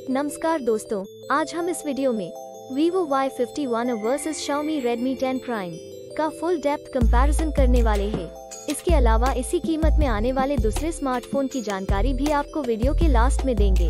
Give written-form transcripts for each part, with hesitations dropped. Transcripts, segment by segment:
नमस्कार दोस्तों, आज हम इस वीडियो में Vivo Y51 versus Xiaomi Redmi 10 Prime का फुल डेप्थ कंपैरिजन करने वाले हैं। इसके अलावा इसी कीमत में आने वाले दूसरे स्मार्टफोन की जानकारी भी आपको वीडियो के लास्ट में देंगे।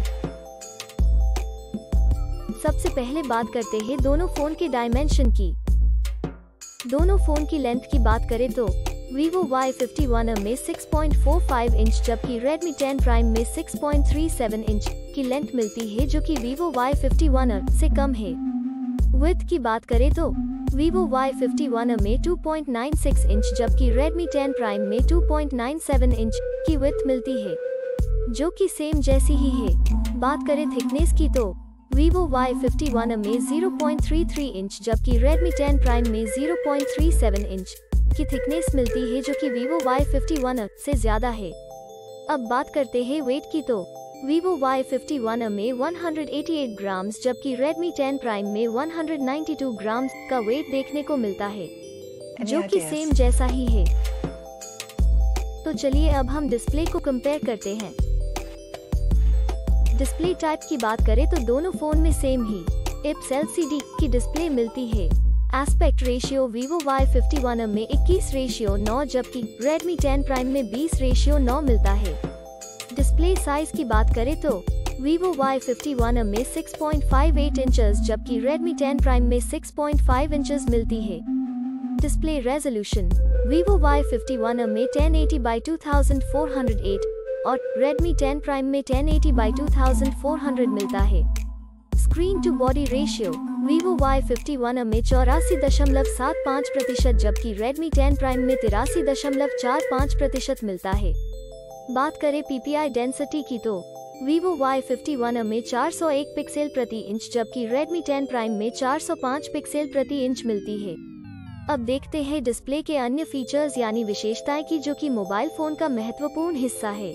सबसे पहले बात करते हैं दोनों फोन के डायमेंशन की। दोनों फोन की लेंथ की बात करें तो Vivo Y51 में 6.45 इंच जबकि Redmi 10 Prime में 6.37 इंच की लेंथ मिलती है, जो कि Vivo Y51 से कम है। विड्थ की बात करें तो Vivo Y51 में 2.96 इंच जबकि Redmi 10 Prime में 2.97 इंच की विड्थ मिलती है, जो कि सेम जैसी ही है। बात करें थिकनेस की तो Vivo Y51 में 0.33 इंच जबकि Redmi 10 Prime में 0.37 इंच की थिकनेस मिलती है, जो कि Vivo Y51 से ज्यादा है। अब बात करते हैं वेट की तो Vivo Y51 में 188 ग्राम जबकि Redmi 10 Prime में 192 ग्राम का वेट देखने को मिलता है, जो कि सेम जैसा ही है। तो चलिए अब हम डिस्प्ले को कंपेयर करते हैं। डिस्प्ले टाइप की बात करें तो दोनों फोन में सेम ही IPS LCD की डिस्प्ले मिलती है। एस्पेक्ट रेशियो Vivo Y51 में 21:9 जबकि Redmi 10 Prime में 20:9 मिलता है। डिस्प्ले साइज की बात करें तो Vivo Y51 में 6.58 इंचेस जबकि Redmi 10 Prime में 6.5 इंचेस मिलती है। डिस्प्ले रेजोल्यूशन Vivo Y51 में 1080x2408 और Redmi 10 Prime में 1080x2400 मिलता है। Screen to body ratio Vivo Y51 में 84.75% जबकि Redmi 10 Prime में 83.45% मिलता है। बात करें PPI डेंसिटी की तो Vivo Y51 में 401 पिक्सल प्रति इंच जबकि Redmi 10 Prime में 405 पिक्सल प्रति इंच मिलती है। अब देखते हैं डिस्प्ले के अन्य फीचर्स यानी विशेषताएं की, जो कि मोबाइल फोन का महत्वपूर्ण हिस्सा है।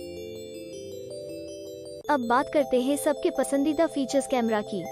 अब बात करते हैं सबके पसंदीदा फीचर्स कैमरा की।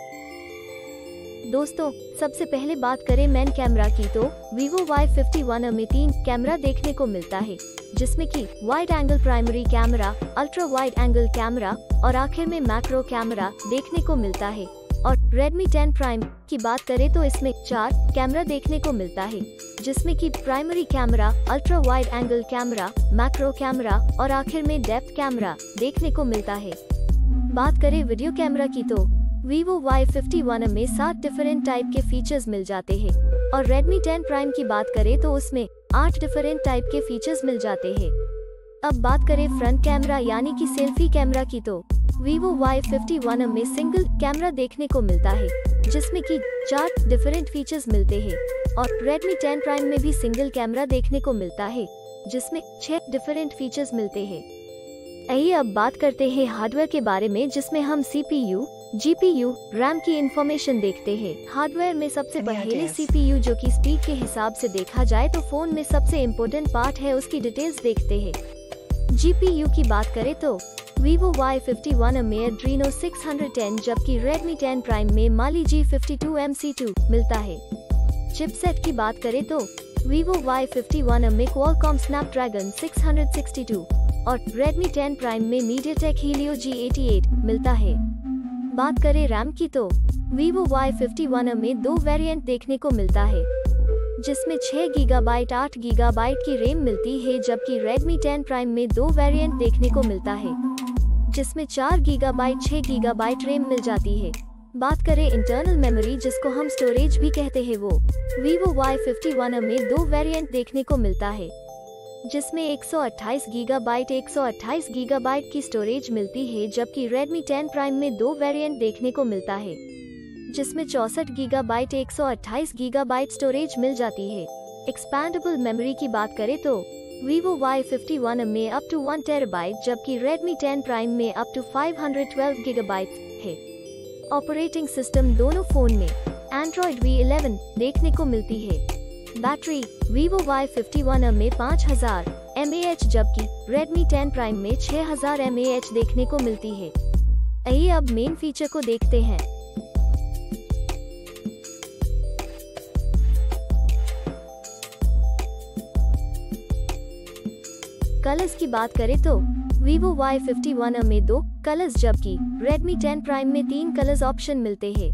दोस्तों, सबसे पहले बात करें मेन कैमरा की तो Vivo Y51 में 3 कैमरा देखने को मिलता है, जिसमें कि wide angle primary camera, ultra wide angle camera और आखिर में मैक्रो कैमरा देखने को मिलता है। और Redmi 10 Prime की बात करें तो इसमें 4 कैमरा देखने को मिलता है, जिसमें कि primary camera, ultra wide angle camera, macro camera और आखिर में डेप्थ कैमरा देखने को मिलता है। बात करें वीडियो कैमरा की तो Vivo Y51 में 7 डिफरेंट टाइप के फीचर्स मिल जाते हैं और Redmi 10 Prime की बात करें तो उसमें 8 डिफरेंट टाइप के फीचर्स मिल जाते हैं। अब बात करें फ्रंट कैमरा यानी कि सेल्फी कैमरा की तो Vivo Y51 में सिंगल कैमरा देखने को मिलता है, जिसमें कि 4 डिफरेंट फीचर्स मिलते हैं और Redmi 10 Prime में भी सिंगल कैमरा देखने को मिलता है, जिसमें 6 डिफरेंट फीचर्स मिलते हैं। आइए अब बात करते हैं हार्डवेयर के बारे में, जिसमें हम CPU, GPU, RAM की इंफॉर्मेशन देखते हैं। हार्डवेयर में सबसे पहले CPU, जो कि स्पीड के हिसाब से देखा जाए तो फोन में सबसे इम्पोर्टेंट पार्ट है, उसकी डिटेल्स देखते हैं। GPU की बात करें तो Vivo Y51 में Adreno 610 जबकि Redmi 10 Prime में Mali G52 MC2 मिलता है। चिपसेट की बात करें तो Vivo Y51 में Qualcomm Snapdragon 662 और Redmi 10 Prime में MediaTek Helio G88 मिलता है। बात करें रैम की तो Vivo Y51 में 2 वेरिएंट देखने को मिलता है, जिसमें 6 GB 8 GB की रैम मिलती है, जबकि Redmi 10 Prime में 2 वेरिएंट देखने को मिलता है, जिसमें 4 GB 6 GB रैम मिल जाती है। बात करें इंटरनल मेमोरी, जिसको हम स्टोरेज भी कहते हैं, वो Vivo Y51 में 2 वेरिएंट देखने को मिलता है, जिसमें 128 GB 128 GB की स्टोरेज मिलती है, जबकि Redmi 10 Prime में 2 वेरिएंट देखने को मिलता है, जिसमें 64 GB 128 GB स्टोरेज मिल जाती है। एक्सपैंडेबल मेमोरी की बात करें तो Vivo Y51 में अप टू 1 TB जबकि Redmi 10 Prime में अप टू 512 GB है। ऑपरेटिंग सिस्टम दोनों फोन में Android V11 देखने को मिलती है। बैटरी Vivo Y51 में 5000 mAh जबकि Redmi 10 Prime में 6000 mAh देखने को मिलती है। आइए अब मेन फीचर को देखते हैं। कलर्स की बात करें तो Vivo Y51 में 2 कलर्स जबकि Redmi 10 Prime में 3 कलर्स ऑप्शन मिलते हैं।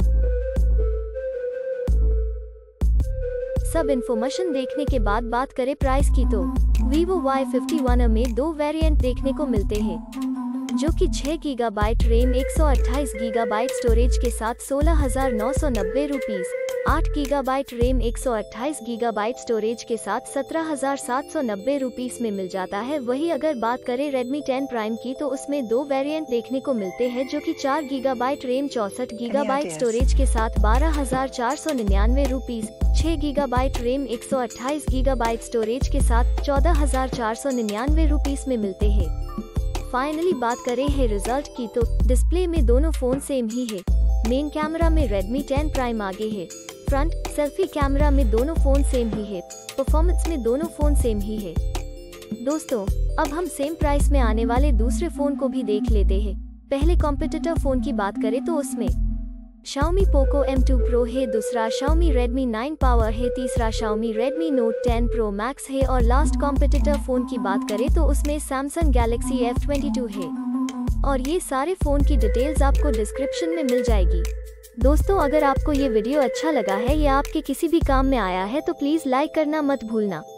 सब इन्फॉर्मेशन देखने के बाद बात करें प्राइस की तो Vivo Y51 में 2 वेरिएंट देखने को मिलते हैं, जो कि 6 GB रैम 128 GB स्टोरेज के साथ 16,990 rupees, 8 GB RAM 128 GB storage के साथ 17,790 रुपीस में मिल जाता है। वही अगर बात करें Redmi 10 Prime की तो उसमें 2 वेरिएंट देखने को मिलते हैं, जो कि 4 GB रैम 64 GB स्टोरेज के साथ 12,499 rupees, 6 GB RAM 128 GB storage के साथ 14,499 रुपीस में मिलते हैं। फाइनली बात करें है रिजल्ट की तो डिस्प्ले में दोनों फोन सेम ही है। मेन कैमरा में Redmi 10 Prime आगे है, फ्रंट सेल्फी कैमरा में दोनों फोन सेम ही है, परफॉर्मेंस में दोनों फोन सेम ही है। दोस्तों, अब हम सेम प्राइस में आने वाले दूसरे फोन को भी देख लेते हैं। पहले कॉम्पिटिटर फोन की बात करें तो उसमें Xiaomi Poco M2 Pro है, दूसरा Xiaomi Redmi 9 Power है, तीसरा Xiaomi Redmi Note 10 Pro Max है और लास्ट कॉम्पिटिटर फोन की बात करें तो उसमें Samsung Galaxy F22 है। और ये सारे फोन की डिटेल्स आपको डिस्क्रिप्शन में मिल जाएगी। दोस्तों, अगर आपको ये वीडियो अच्छा लगा है या आपके किसी भी काम में आया है तो प्लीज लाइक करना मत भूलना।